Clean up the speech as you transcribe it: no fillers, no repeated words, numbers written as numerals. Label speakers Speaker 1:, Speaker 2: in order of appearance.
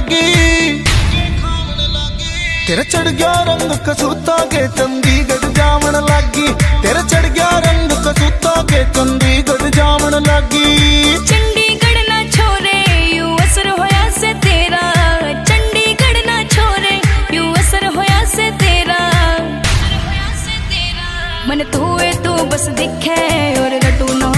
Speaker 1: लागी। तेरा चढ़ गया रंग कसूता के चंडीगढ़ जावन लागी। तेरा चढ़ गया रंग कसूता के चंडीगढ़ जावन लागी।
Speaker 2: चंडीगढ़ ना छोरे यू असर होया से तेरा। चंडीगढ़ ना छोरे यू असर होया से तेरा। मन तू बस दिखे और रटू ना